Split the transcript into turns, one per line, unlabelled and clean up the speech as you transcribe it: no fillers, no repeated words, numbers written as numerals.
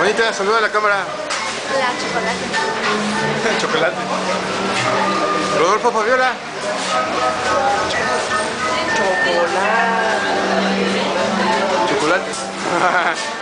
Anita, saluda a la cámara.
La chocolate.
Chocolate. Rodolfo, Fabiola.
Chocolate.
Chocolate.